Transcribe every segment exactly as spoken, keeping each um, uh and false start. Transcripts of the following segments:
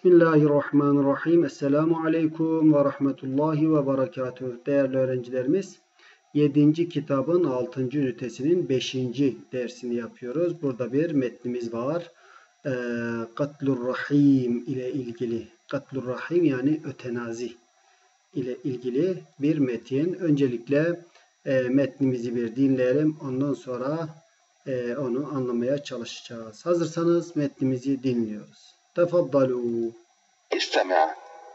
Bismillahirrahmanirrahim. Esselamu Aleyküm ve Rahmetullahi ve Berekatuhu. Değerli öğrencilerimiz, yedinci kitabın altıncı ünitesinin beşinci dersini yapıyoruz. Burada bir metnimiz var. Ee, Katlur Rahim ile ilgili. Katlur Rahim yani ötenazi ile ilgili bir metin. Öncelikle e, metnimizi bir dinleyelim. Ondan sonra e, onu anlamaya çalışacağız. Hazırsanız metnimizi dinliyoruz. تفضلوا. استمع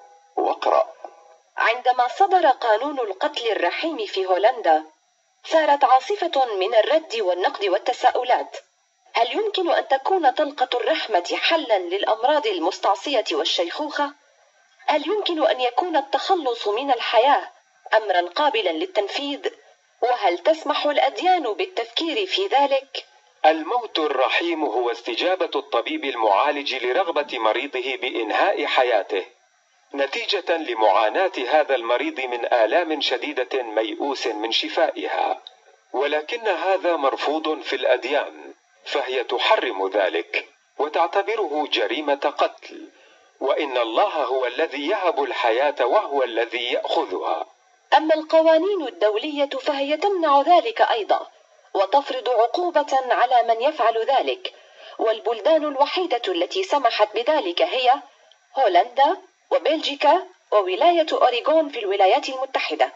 واقرأ. عندما صدر قانون القتل الرحيم في هولندا، ثارت عاصفة من الرد والنقد والتساؤلات. هل يمكن أن تكون طلقة الرحمة حلاً للأمراض المستعصية والشيخوخة؟ هل يمكن أن يكون التخلص من الحياة أمراً قابلاً للتنفيذ؟ وهل تسمح الأديان بالتفكير في ذلك؟ الموت الرحيم هو استجابة الطبيب المعالج لرغبة مريضه بإنهاء حياته نتيجة لمعاناة هذا المريض من آلام شديدة ميؤوس من شفائها، ولكن هذا مرفوض في الأديان، فهي تحرم ذلك وتعتبره جريمة قتل، وإن الله هو الذي يهب الحياة وهو الذي يأخذها. أما القوانين الدولية فهي تمنع ذلك أيضاً، وتفرض عقوبة على من يفعل ذلك، والبلدان الوحيدة التي سمحت بذلك هي هولندا وبلجيكا وولاية أوريغون في الولايات المتحدة.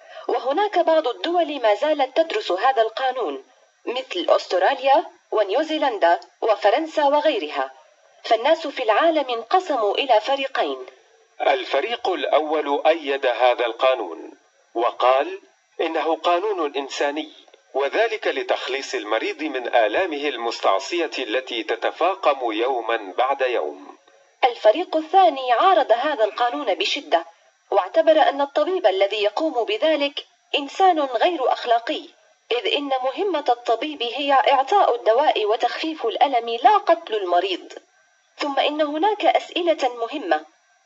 وهناك بعض الدول ما زالت تدرس هذا القانون مثل أستراليا ونيوزيلندا وفرنسا وغيرها، فالناس في العالم انقسموا إلى فريقين. الفريق الأول أيد هذا القانون وقال إنه قانون إنساني، وذلك لتخليص المريض من آلامه المستعصية التي تتفاقم يوما بعد يوم. الفريق الثاني عارض هذا القانون بشدة، واعتبر أن الطبيب الذي يقوم بذلك إنسان غير أخلاقي، إذ إن مهمة الطبيب هي إعطاء الدواء وتخفيف الألم لا قتل المريض. ثم إن هناك أسئلة مهمة.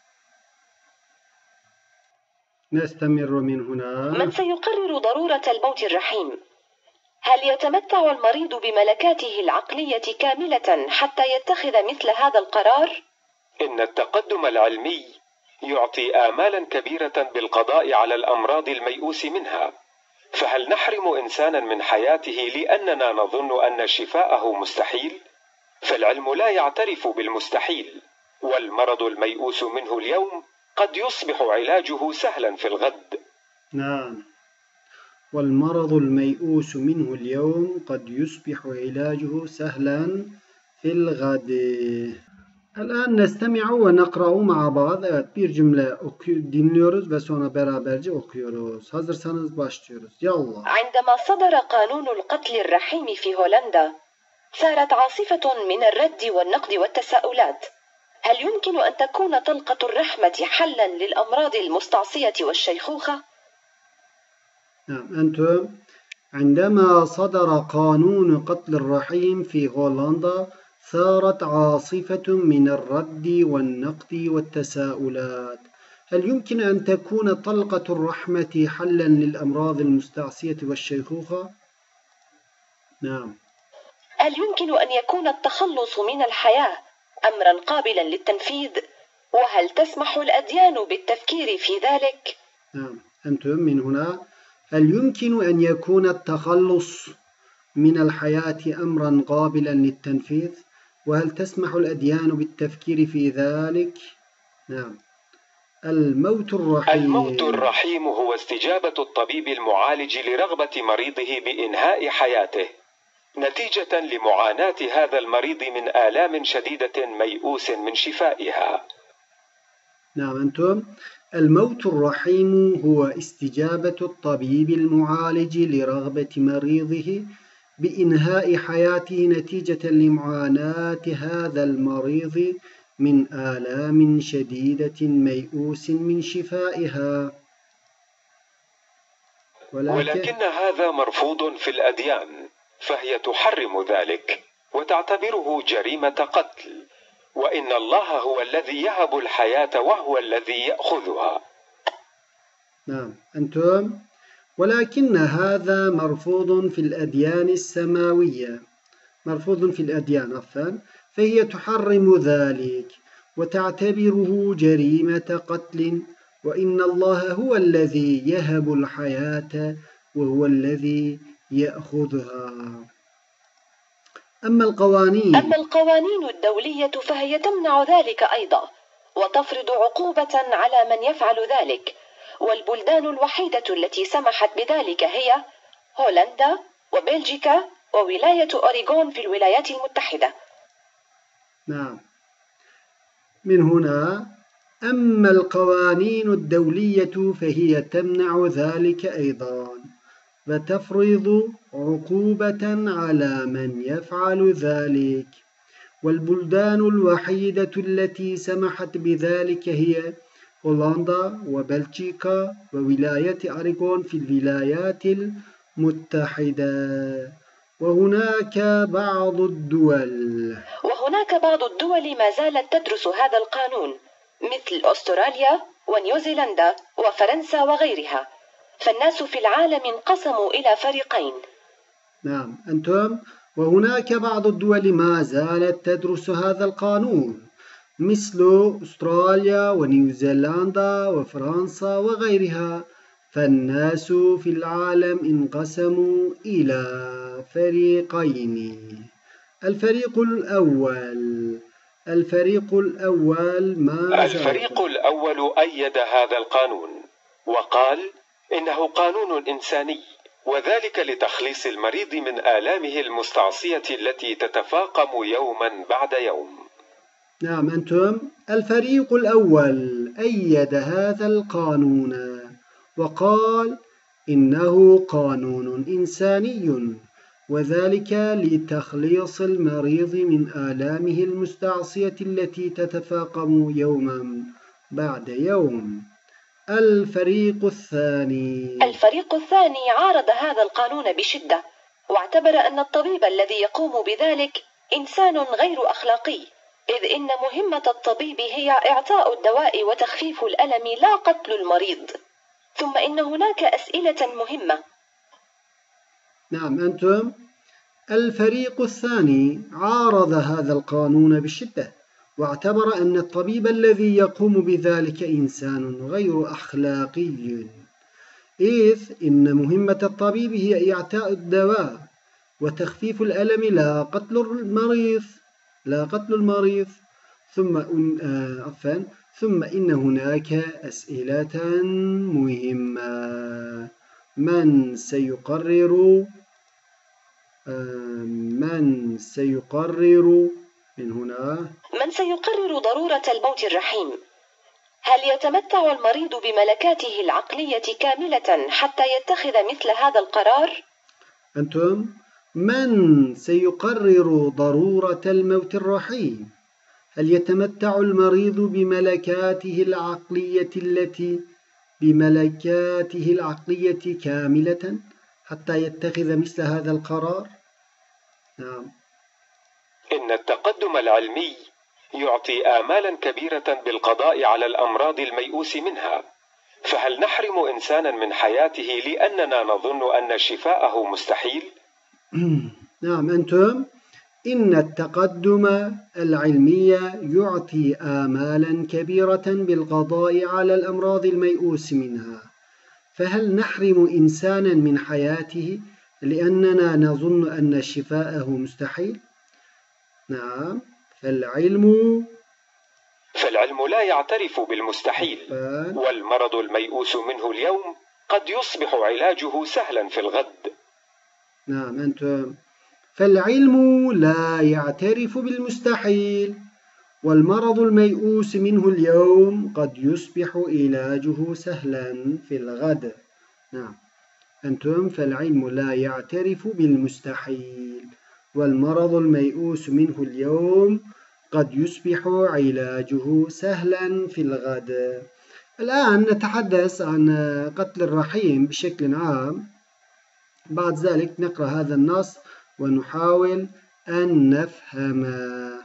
نستمر من هنا. من سيقرر ضرورة الموت الرحيم؟ هل يتمتع المريض بملكاته العقلية كاملة حتى يتخذ مثل هذا القرار؟ إن التقدم العلمي يعطي آمالا كبيرة بالقضاء على الأمراض الميؤوس منها، فهل نحرم إنسانا من حياته لأننا نظن أن شفاءه مستحيل؟ فالعلم لا يعترف بالمستحيل، والمرض الميؤوس منه اليوم قد يصبح علاجه سهلا في الغد. نعم، والمرض الميؤوس منه اليوم قد يصبح علاجه سهلا في الغد. الآن نستمع ونقرأ مع بعض. Evet, bir cümle dinliyoruz ve sonra beraberce okuyoruz. Hazırsanız başlıyoruz. Yallah. عندما صدر قانون القتل الرحيم في هولندا، ثارت عاصفة من الرد والنقد والتساؤلات. هل يمكن أن تكون طلقة الرحمة حلاً للأمراض المستعصية والشيخوخة؟ نعم، أنتم عندما صدر قانون قتل الرحيم في هولندا ثارت عاصفة من الرد والنقد والتساؤلات. هل يمكن أن تكون طلقة الرحمة حلاً للأمراض المستعصية والشيخوخة؟ نعم. هل يمكن أن يكون التخلص من الحياة أمراً قابلاً للتنفيذ؟ وهل تسمح الأديان بالتفكير في ذلك؟ نعم، أنتم من هنا. هل يمكن أن يكون التخلص من الحياة أمراً قابلاً للتنفيذ؟ وهل تسمح الأديان بالتفكير في ذلك؟ نعم. الموت الرحيم. الموت الرحيم هو استجابة الطبيب المعالج لرغبة مريضه بإنهاء حياته نتيجة لمعاناة هذا المريض من آلام شديدة ميؤوس من شفائها. نعم، أنتم. الموت الرحيم هو استجابة الطبيب المعالج لرغبة مريضه بإنهاء حياته نتيجة لمعاناة هذا المريض من آلام شديدة ميؤوس من شفائها. ولكن, ولكن هذا مرفوض في الأديان، فهي تحرم ذلك وتعتبره جريمة قتل، وإن الله هو الذي يهب الحياة وهو الذي يأخذها. نعم، أنتم. ولكن هذا مرفوض في الأديان السماوية. مرفوض في الأديان عفوا، فهي تحرم ذلك وتعتبره جريمة قتل، وإن الله هو الذي يهب الحياة وهو الذي يأخذها. أما القوانين أما القوانين الدولية فهي تمنع ذلك أيضا، وتفرض عقوبة على من يفعل ذلك، والبلدان الوحيدة التي سمحت بذلك هي هولندا وبلجيكا وولاية أوريغون في الولايات المتحدة. نعم، من هنا أما القوانين الدولية فهي تمنع ذلك أيضا، وتفرض عقوبة على من يفعل ذلك، والبلدان الوحيدة التي سمحت بذلك هي هولندا وبلجيكا وولاية أوريغون في الولايات المتحدة. وهناك بعض الدول وهناك بعض الدول ما زالت تدرس هذا القانون، مثل أستراليا ونيوزيلندا وفرنسا وغيرها، فالناس في العالم انقسموا إلى فريقين. نعم أنتم، وهناك بعض الدول ما زالت تدرس هذا القانون، مثل أستراليا ونيوزيلندا وفرنسا وغيرها، فالناس في العالم انقسموا إلى فريقين. الفريق الأول الفريق الأول ما الفريق الأول أيد هذا القانون وقال إنه قانون إنساني، وذلك لتخليص المريض من آلامه المستعصية التي تتفاقم يوما بعد يوم. نعم أنتم، الفريق الأول أيد هذا القانون وقال إنه قانون إنساني، وذلك لتخليص المريض من آلامه المستعصية التي تتفاقم يوما بعد يوم. الفريق الثاني الفريق الثاني عارض هذا القانون بشدة، واعتبر أن الطبيب الذي يقوم بذلك إنسان غير أخلاقي، إذ إن مهمة الطبيب هي إعطاء الدواء وتخفيف الألم لا قتل المريض. ثم إن هناك أسئلة مهمة. نعم أنتم، الفريق الثاني عارض هذا القانون بشدة، واعتبر أن الطبيب الذي يقوم بذلك إنسان غير أخلاقي، إذ إن مهمة الطبيب هي إعطاء الدواء وتخفيف الألم لا قتل المريض لا قتل المريض. ثم آه عفوا ثم إن هناك أسئلة مهمة. من سيقرر آه من سيقرر من هنا من سيقرر ضرورة الموت الرحيم؟ هل يتمتع المريض بملكاته العقلية كاملة حتى يتخذ مثل هذا القرار؟ أنتم، من سيقرر ضرورة الموت الرحيم؟ هل يتمتع المريض بملكاته العقلية التي بملكاته العقلية كاملة حتى يتخذ مثل هذا القرار؟ نعم. إن التقدم العلمي يعطي آمالا كبيرة بالقضاء على الأمراض الميؤوس منها، فهل نحرم إنسانا من حياته لأننا نظن أن شفاءه مستحيل؟ نعم أنتم، إن التقدم العلمي يعطي آمالا كبيرة بالقضاء على الأمراض الميؤوس منها، فهل نحرم إنسانا من حياته لأننا نظن أن شفاءه مستحيل؟ نعم، فالعلم فالعلم لا يعترف بالمستحيل، والمرض الميؤوس منه اليوم قد يصبح علاجه سهلا في الغد. نعم أنتم، فالعلم لا يعترف بالمستحيل، والمرض الميؤوس منه اليوم قد يصبح علاجه سهلا في الغد. نعم أنتم، فالعلم لا يعترف بالمستحيل، والمرض الميؤوس منه اليوم قد يصبح علاجه سهلا في الغد. الآن نتحدث عن قتل الرحيم بشكل عام. بعد ذلك نقرأ هذا النص ونحاول أن نفهمه.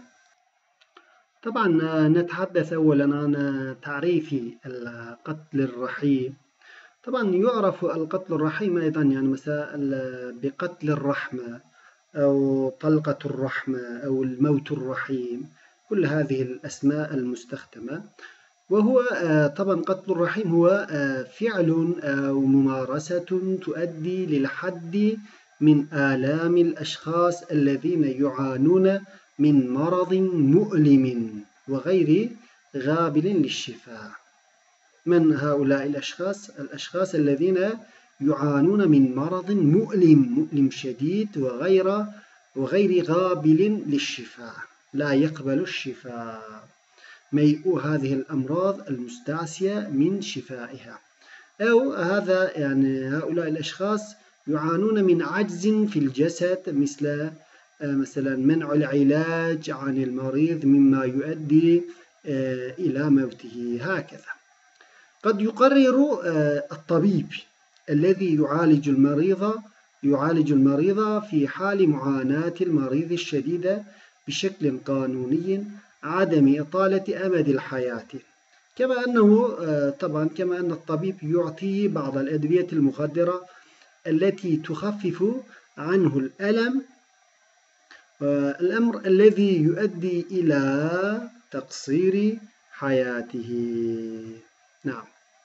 طبعا نتحدث أولا عن تعريف القتل الرحيم. طبعا يعرف القتل الرحيم أيضا يعني مثلا بقتل الرحمة أو طلقة الرحمة أو الموت الرحيم، كل هذه الأسماء المستخدمة. وهو طبعا قتل الرحم هو فعل أو ممارسة تؤدي للحد من آلام الأشخاص الذين يعانون من مرض مؤلم وغير قابل للشفاء. من هؤلاء الأشخاص؟ الأشخاص الذين يعانون من مرض مؤلم مؤلم شديد وغير وغير قابل للشفاء، لا يقبل الشفاء، ميء هذه الأمراض المستعصية من شفائها. أو هذا يعني هؤلاء الأشخاص يعانون من عجز في الجسد، مثل مثلا منع العلاج عن المريض مما يؤدي إلى موته. هكذا قد يقرر الطبيب الذي يعالج المريض يعالج المريض في حال معاناة المريض الشديدة بشكل قانوني عدم إطالة أمد الحياة، كما أنه طبعا كما أن الطبيب يعطيه بعض الأدوية المخدرة التي تخفف عنه الألم، الأمر الذي يؤدي إلى تقصير حياته. نعم،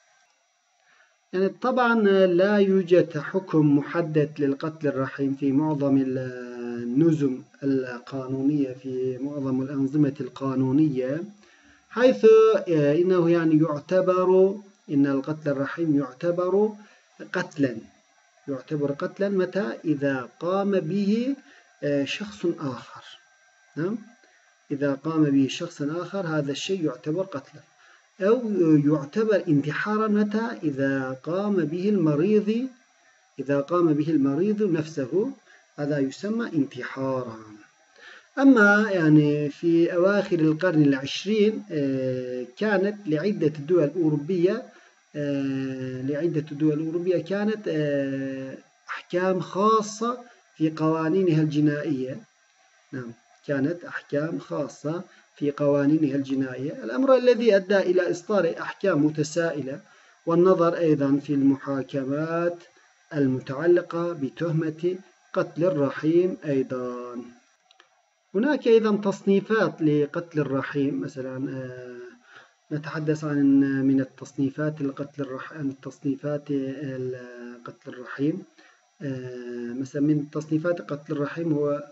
يعني طبعا لا يوجد حكم محدد للقتل الرحيم في معظم النظم القانونية، في معظم الأنظمة القانونية، حيث إنه يعني يعتبر إن القتل الرحيم يعتبر قتلا يعتبر قتلا متى؟ إذا قام به شخص آخر. نعم، إذا قام به شخص آخر هذا الشيء يعتبر قتلا. أو يعتبر انتحارا متى؟ إذا قام به المريض إذا قام به المريض نفسه، هذا يسمى انتحارا. أما يعني في أواخر القرن العشرين كانت لعدة دول أوروبية لعدة دول أوروبية كانت أحكام خاصة في قوانينها الجنائية. نعم، كانت أحكام خاصة في قوانينها الجنائية، الأمر الذي أدى إلى إصدار أحكام متسائلة، والنظر أيضا في المحاكمات المتعلقة بتهمة قتل الرحيم. أيضا هناك أيضا تصنيفات لقتل الرحيم، مثلا نتحدث عن من التصنيفات لقتل الرحيم التصنيفات قتل الرحيم مثلا من تصنيفات قتل الرحيم هو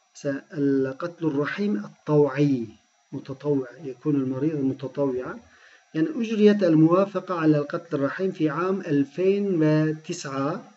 القتل الرحيم الطوعي، متطوع، يكون المريض متطوعا. يعني أجريت الموافقة على القتل الرحيم في عام ألفين وتسعة،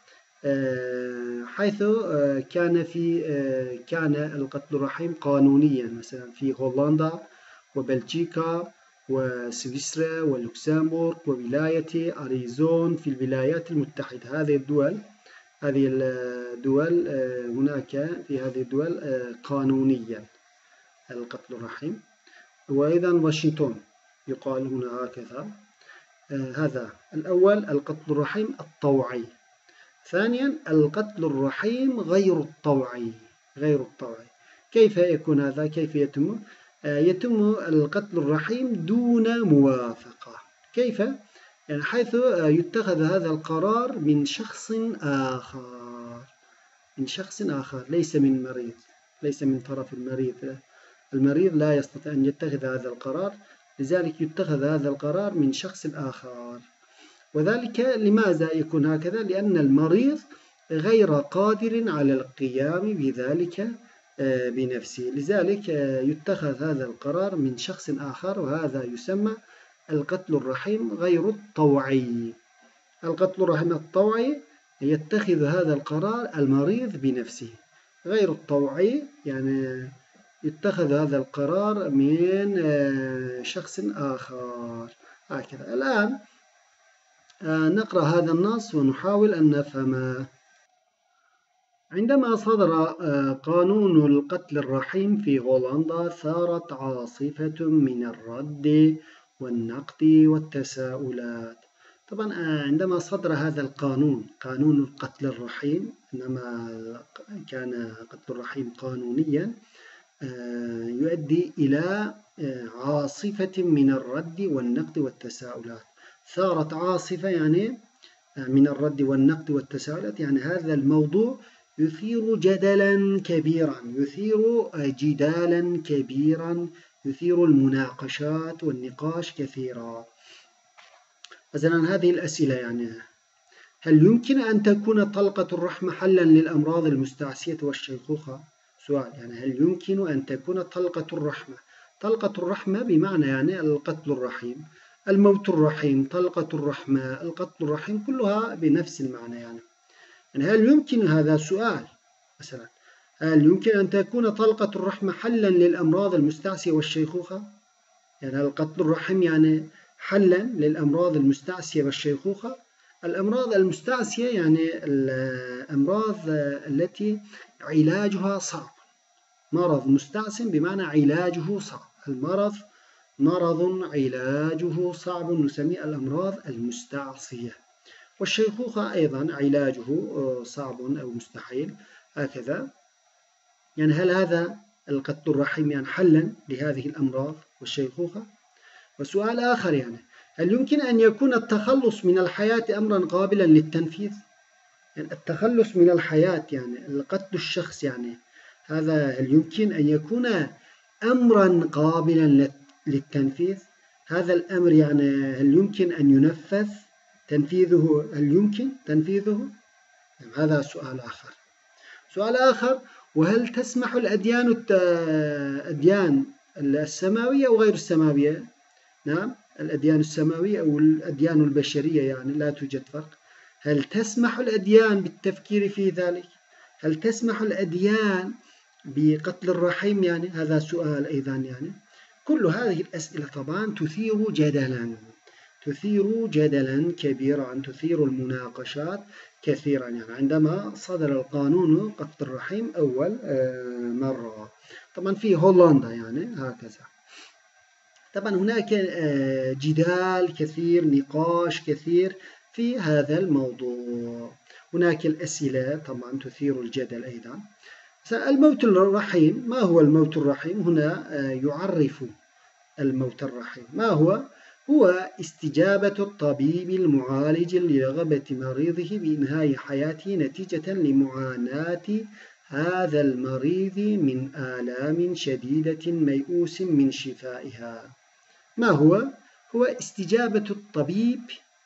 حيث كان في كان القتل الرحيم قانونيا مثلا في هولندا وبلجيكا وسويسرا ولوكسمبورغ وولاية أريزون في الولايات المتحدة. هذه الدول هذه الدول هناك في هذه الدول قانونيا القتل الرحيم. وأيضا واشنطن يقال هنا هكذا. هذا الأول القتل الرحيم الطوعي. ثانيا القتل الرحيم غير الطوعي غير الطوعي كيف يكون هذا؟ كيف يتم؟ يتم القتل الرحيم دون موافقة. كيف؟ يعني حيث يتخذ هذا القرار من شخص آخر من شخص آخر ليس من مريض ليس من طرف المريض. المريض لا يستطيع أن يتخذ هذا القرار، لذلك يتخذ هذا القرار من شخص آخر. وذلك لماذا يكون هكذا؟ لأن المريض غير قادر على القيام بذلك بنفسه، لذلك يتخذ هذا القرار من شخص آخر، وهذا يسمى القتل الرحيم غير الطوعي. القتل الرحيم الطوعي يتخذ هذا القرار المريض بنفسه، غير الطوعي يعني يتخذ هذا القرار من شخص آخر. هكذا. الآن نقرأ هذا النص ونحاول أن نفهمه. عندما صدر قانون القتل الرحيم في هولندا ثارت عاصفة من الرد والنقد والتساؤلات. طبعا عندما صدر هذا القانون قانون القتل الرحيم، إنما كان قتل الرحيم قانونيا، يؤدي إلى عاصفة من الرد والنقد والتساؤلات. ثارت عاصفة يعني من الرد والنقد والتساؤلات، يعني هذا الموضوع يثير جدلا كبيرا يثير جدالا كبيرا يثير المناقشات والنقاش كثيرا. مثلا هذه الأسئلة يعني: هل يمكن أن تكون طلقة الرحم حلا للأمراض المستعصية والشيخوخة؟ سؤال يعني: هل يمكن أن تكون طلقة الرحمة؟ طلقة الرحمة بمعنى يعني القتل الرحيم، الموت الرحيم، طلقة الرحمة، القتل الرحيم، كلها بنفس المعنى يعني. يعني هل يمكن، هذا سؤال مثلا، هل يمكن أن تكون طلقة الرحمة حلا للأمراض المستعصية والشيخوخة؟ يعني القتل الرحيم يعني حلا للأمراض المستعصية والشيخوخة. الأمراض المستعصية يعني الأمراض التي علاجها صعب. مرض مستعصٍ بمعنى علاجه صعب. المرض مرض علاجه صعب نسميه الأمراض المستعصية. والشيخوخة أيضا علاجه صعب أو مستحيل هكذا. يعني هل هذا القتل الرحيم يعني حلا لهذه الأمراض والشيخوخة؟ وسؤال آخر يعني: هل يمكن أن يكون التخلص من الحياة أمرا قابلا للتنفيذ؟ يعني التخلص من الحياة يعني قتل الشخص يعني هذا هل يمكن أن يكون أمرا قابلا للتنفيذ؟ هذا الأمر يعني هل يمكن أن ينفذ تنفيذه؟ هل يمكن تنفيذه؟ يعني هذا سؤال آخر. سؤال آخر: وهل تسمح الأديان الأديان السماوية وغير السماوية؟ نعم، الأديان السماوية أو الأديان البشرية يعني لا توجد فرق. هل تسمح الأديان بالتفكير في ذلك؟ هل تسمح الأديان بقتل الرحيم؟ يعني هذا سؤال أيضا يعني. كل هذه الأسئلة طبعا تثير جدلا تثير جدلا كبيرا، تثير المناقشات كثيرا يعني عندما صدر القانون قتل الرحيم أول مرة طبعا في هولندا يعني هكذا. طبعا هناك جدال كثير، نقاش كثير في هذا الموضوع. هناك الأسئلة طبعا تثير الجدل أيضا. الموت الرحيم، ما هو الموت الرحيم؟ هنا يعرف الموت الرحيم ما هو؟ هو استجابة الطبيب المعالج لرغبة مريضه بإنهاء حياته نتيجة لمعاناة هذا المريض من آلام شديدة ميؤوس من شفائها. ما هو؟ هو استجابة الطبيب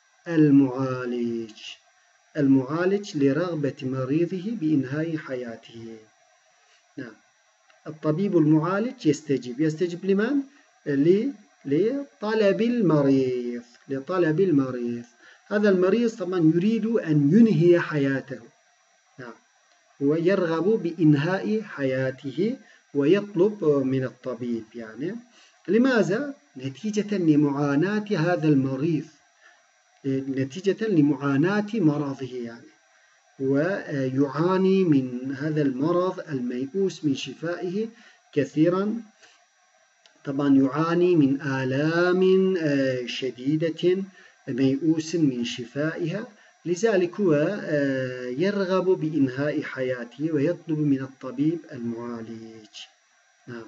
المعالج المعالج لرغبة مريضه بإنهاء حياته. نعم، الطبيب المعالج يستجيب يستجيب لمن؟ لطلب المريض لطلب المريض هذا المريض طبعا يريد أن ينهي حياته. نعم، هو يرغب بإنهاء حياته ويطلب من الطبيب يعني. لماذا؟ نتيجة لمعاناة هذا المريض، نتيجة لمعاناة مرضه يعني، ويعاني من هذا المرض الميؤوس من شفائه كثيرا. طبعا يعاني من آلام شديدة ميؤوس من شفائها، لذلك هو يرغب بإنهاء حياته ويطلب من الطبيب المعالج. نعم،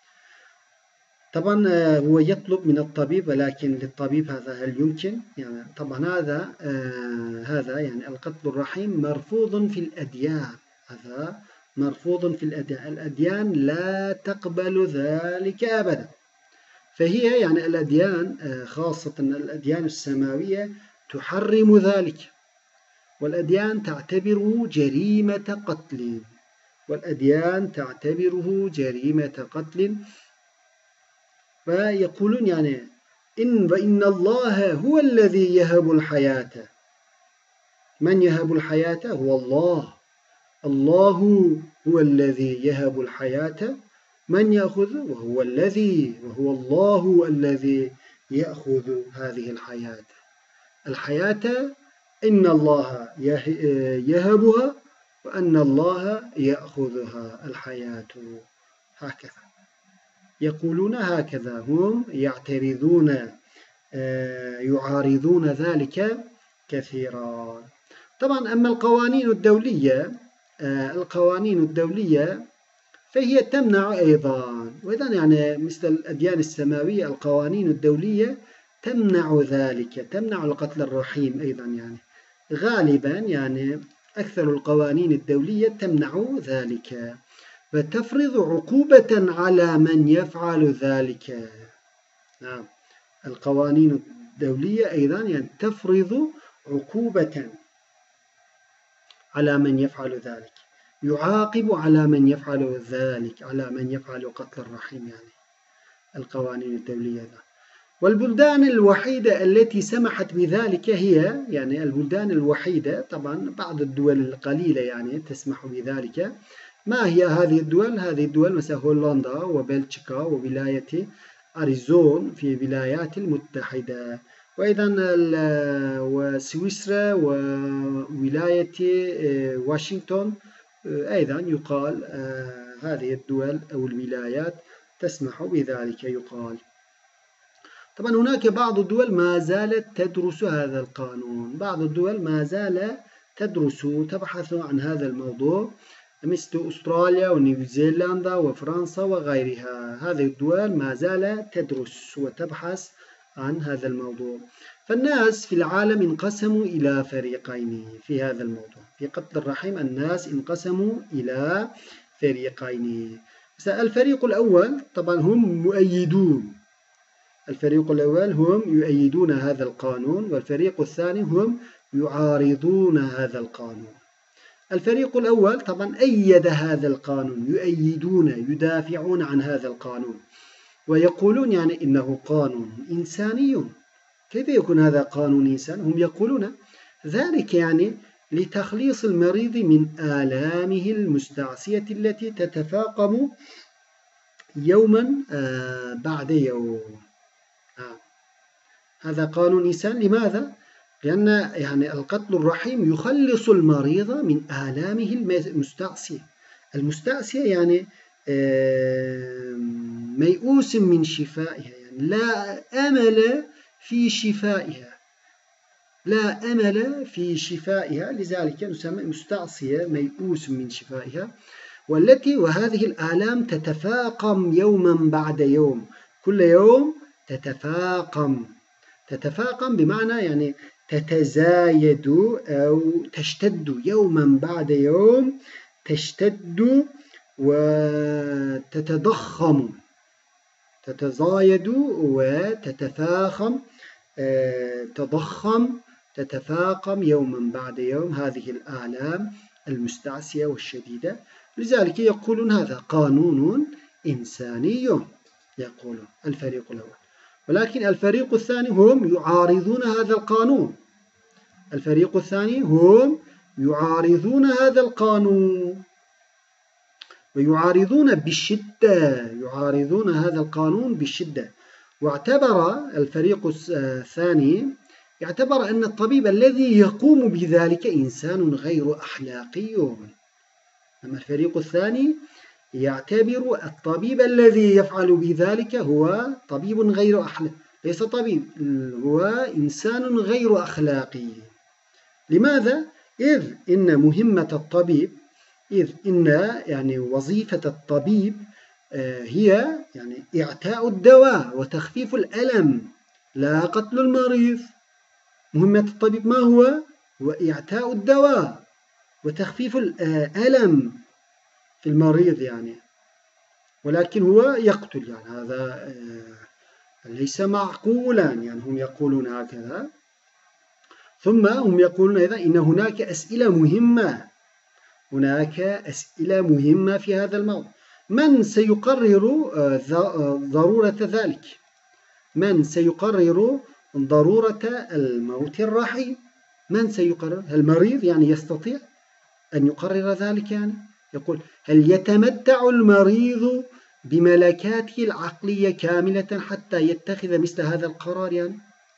طبعا هو يطلب من الطبيب، ولكن للطبيب هذا هل يمكن؟ يعني طبعا هذا هذا يعني القتل الرحيم مرفوض في الأديان. هذا مرفوض في الأديان. الأديان لا تقبل ذلك أبدا. فهي يعني الأديان خاصة الأديان السماوية تحرم ذلك، والأديان تعتبره جريمة قتل والأديان تعتبره جريمة قتل. فيقولون يعني إن وإن الله هو الذي يهب الحياة. من يهب الحياة؟ هو الله. الله هو الذي يهب الحياة. من يأخذ؟ وهو الذي وهو الله الذي يأخذ هذه الحياة. الحياة إن الله يهبها وأن الله يأخذها الحياة. هكذا يقولون، هكذا هم يعترضون يعارضون ذلك كثيرا. طبعا أما القوانين الدولية القوانين الدولية فهي تمنع أيضا، وإذا يعني مثل الأديان السماوية القوانين الدولية تمنع ذلك، تمنع القتل الرحيم أيضا يعني غالبا يعني أكثر القوانين الدولية تمنع ذلك. وتفرض عقوبة على من يفعل ذلك. نعم. القوانين الدولية أيضا يعني تفرض عقوبة على من يفعل ذلك، يعاقب على من يفعل ذلك، على من يفعل قتل الرحم، يعني القوانين الدولية ده. والبلدان الوحيدة التي سمحت بذلك هي يعني البلدان الوحيدة، طبعا بعض الدول القليلة يعني تسمح بذلك. ما هي هذه الدول؟ هذه الدول مثل هولندا وبلجيكا وولاية أريزون في الولايات المتحدة، وأيضا وسويسرا وولاية واشنطن أيضا يقال هذه الدول أو الولايات تسمح بذلك يقال. طبعا هناك بعض الدول ما زالت تدرس هذا القانون، بعض الدول ما زالت تدرس تبحث عن هذا الموضوع مثل أستراليا ونيوزيلندا وفرنسا وغيرها. هذه الدول ما زالت تدرس وتبحث عن هذا الموضوع. فالناس في العالم انقسموا إلى فريقين في هذا الموضوع، في قتل الرحم الناس انقسموا إلى فريقين. الفريق الأول طبعا هم مؤيدون، الفريق الأول هم يؤيدون هذا القانون، والفريق الثاني هم يعارضون هذا القانون. الفريق الأول طبعا أيد هذا القانون، يؤيدون يدافعون عن هذا القانون ويقولون يعني إنه قانون إنساني. كيف يكون هذا قانون إنسان؟ هم يقولون ذلك يعني لتخليص المريض من آلامه المستعصية التي تتفاقم يوما بعد يوم. آه. هذا قانون إنسان. لماذا؟ لأن يعني القتل الرحيم يخلص المريض من آلامه المستعصية. المستعصية يعني ميؤوس من شفائها، يعني لا أمل في شفائها، لا أمل في شفائها، لذلك نسمى مستعصية ميؤوس من شفائها. والتي وهذه الآلام تتفاقم يوما بعد يوم، كل يوم تتفاقم، تتفاقم بمعنى يعني تتزايد أو تشتد يوما بعد يوم، تشتد وتتضخم، تتزايد وتتفاقم، تضخم تتفاقم يوما بعد يوم هذه الآلام المستعصية والشديدة. لذلك يقولون هذا قانون إنساني، يقولون الفريق الأول. ولكن الفريق الثاني هم يعارضون هذا القانون، الفريق الثاني هم يعارضون هذا القانون ويعارضون بالشدة، يعارضون هذا القانون بالشدة. واعتبر الفريق الثاني يعتبر أن الطبيب الذي يقوم بذلك إنسان غير أخلاقي. أما الفريق الثاني يعتبر الطبيب الذي يفعل بذلك هو طبيب غير أخلاقي، ليس طبيب، هو إنسان غير أخلاقي. لماذا؟ إذ إن مهمة الطبيب، إذ إن يعني وظيفة الطبيب هي يعني إعطاء الدواء وتخفيف الألم، لا قتل المريض. مهمة الطبيب ما هو؟ هو إعطاء الدواء وتخفيف الألم في المريض يعني، ولكن هو يقتل، يعني هذا ليس معقولا، يعني هم يقولون هكذا. ثم هم يقولون أيضا إن هناك أسئلة مهمة، هناك أسئلة مهمة في هذا الموضوع. من سيقرر ضرورة ذلك؟ من سيقرر ضرورة الموت الرحيم؟ من سيقرر؟ المريض يعني يستطيع أن يقرر ذلك؟ يعني يقول هل يتمتع المريض بملكاته العقلية كاملة حتى يتخذ مثل هذا القرار؟ يعني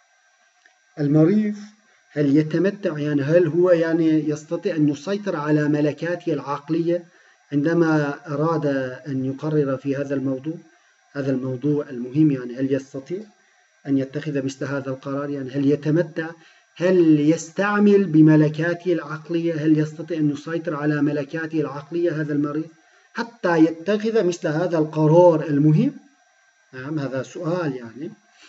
المريض هل يتمتع، يعني هل هو يعني يستطيع أن يسيطر على ملكاته العقلية عندما أراد أن يقرر في هذا الموضوع، هذا الموضوع المهم؟ يعني هل يستطيع أن يتخذ مثل هذا القرار؟ يعني هل يتمتع، هل يستعمل بملكاته العقلية، هل يستطيع أن يسيطر على ملكاته العقلية هذا المريض حتى يتخذ مثل هذا القرار المهم؟ نعم، هذا سؤال يعني.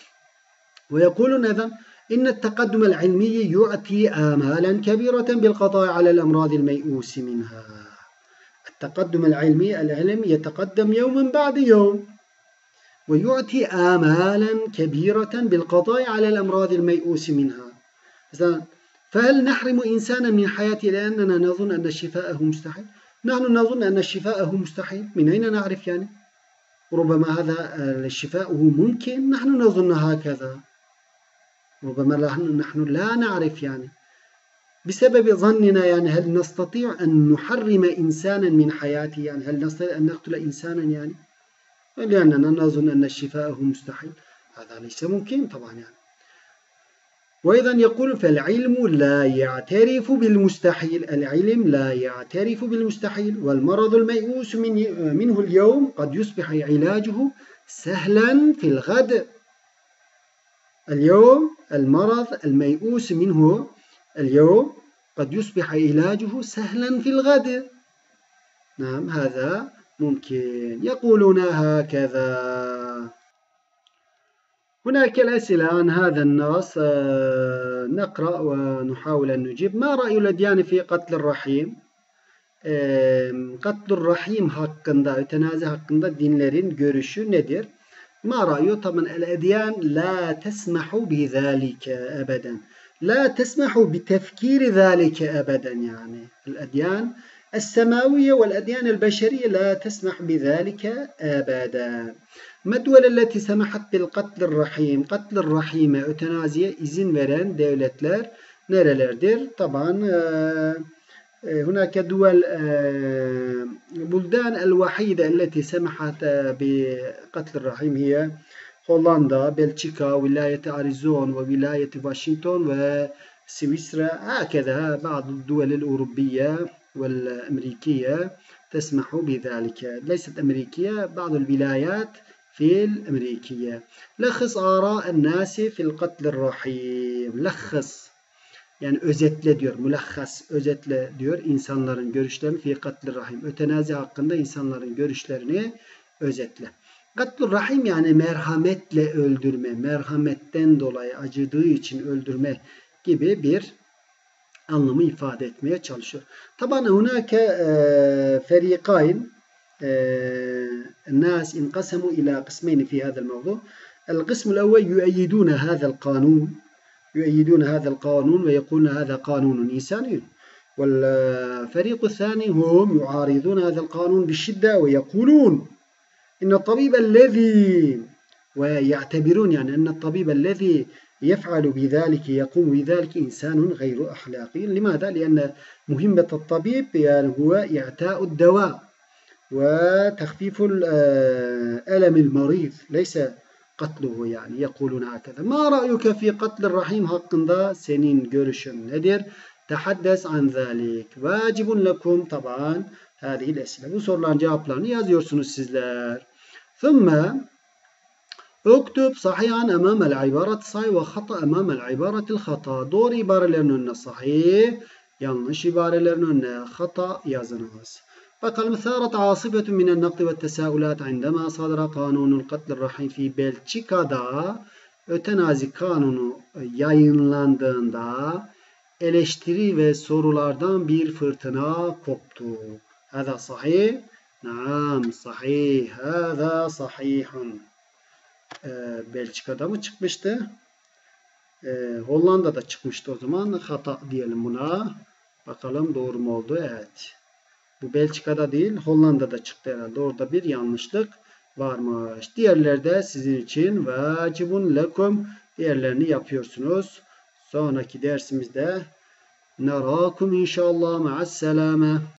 ويقولون أيضا إن التقدم العلمي يعطي آمالا كبيرة بالقضاء على الأمراض الميؤوس منها. التقدم العلمي العلم يتقدم يوما بعد يوم ويعطي آمالا كبيرة بالقضاء على الأمراض الميؤوس منها. فهل نحرم إنسانا من حياته لأننا نظن أن شفاءه مستحيل؟ نحن نظن أن شفاءه مستحيل، من أين نعرف يعني؟ ربما هذا الشفاء ممكن، نحن نظن هكذا، ربما نحن لا نعرف يعني بسبب ظننا. يعني هل نستطيع أن نحرم إنسانا من حياته؟ يعني هل نستطيع أن نقتل إنسانا يعني لأننا نظن أن شفاءه مستحيل؟ هذا ليس ممكن طبعا يعني. وأيضا يقول فالعلم لا يعترف بالمستحيل، العلم لا يعترف بالمستحيل، والمرض الميؤوس من منه اليوم قد يصبح علاجه سهلا في الغد. اليوم المرض الميؤوس منه اليوم قد يصبح علاجه سهلا في الغد. نعم هذا ممكن. يقولون هكذا. هناك الأسئلة عن هذا النص نقرأ ونحاول أن نجيب. ما رأي الأديان في قتل الرحيم؟ Qatl rahim hakkında, ötenazi hakkında dinlerin görüşü nedir? Ma ra'yu? Taban el-edyan la tesmahu bi zalike ebeden. La tesmahu bi tefkiri zalike ebeden yani. El-edyan السماوية والأديان البشرية لا تسمح بذلك أبدا. ما الدول التي سمحت بالقتل الرحيم? قتل الرحيم ötenaziye izin veren devletler nerelerdir? طبعا هناك دول بلدان الوحيدة التي سمحت بقتل الرحيم هي هولندا، بلجيكا، ولاية أريزون، وولاية واشنطن، وسويسرا. هكذا بعض الدول الأوروبية والأمريكية تسمح بذلك. ليست أمريكية، بعض الولايات في الأمريكية. لخص آراء الناس في القتل الرحيم. لخص yani özetle diyor. Mülahhas özetle diyor. İnsanların görüşlerini fi katl rahim. Ötenazi hakkında insanların görüşlerini özetle. Katl rahim yani merhametle öldürme, merhametten dolayı acıdığı için öldürme gibi bir anlamı ifade etmeye çalışıyor. Taban hunaka فريقين الناس انقسموا إلى قسمين في هذا الموضوع. القسم الأول يؤيدون هذا القانون يؤيدون هذا القانون ويقولون هذا قانون إنساني، والفريق الثاني هم يعارضون هذا القانون بشدة ويقولون إن الطبيب الذي ويعتبرون يعني أن الطبيب الذي يفعل بذلك يقوم بذلك إنسان غير أخلاقي. لماذا؟ لأن مهمة الطبيب يعني هو إعطاء الدواء وتخفيف ألم المريض ليس قتله yani. يقولون هكذا. ما رأيك في قتل الرحيم hakkında senin görüşün nedir? Tehaddes an zalik. Vacibun lekum taban hadihi el-esile. Bu soruların cevaplarını yazıyorsunuz sizler. Thumma اكتب صحيحا أمام العبارة الصحيح وخطأ أمام العبارة الخطأ. Doğru ibarelerin önüne sahih, yanlış ibarelerin önüne hata yazınız. Bakalım. ثارت عاصفة من النقد والتساؤلات عندما صدر قانون القتل الرحيم في Belçika'da ötenazi kanunu yayınlandığında eleştiri ve sorulardan bir fırtına koptu. Hâzâ sahih. Naam sahih. Hâzâ sahihun. Belçika'da mı çıkmıştı? Ee, Hollanda'da çıkmıştı o zaman. Hata diyelim buna. Bakalım doğru mu oldu? Evet. Bu Belçika'da değil, Hollanda'da çıktı herhalde. Orada bir yanlışlık varmış. Diğerleri de sizin için vacibun lekum. Diğerlerini yapıyorsunuz. Sonraki dersimizde narakum inşallah ma'as selame.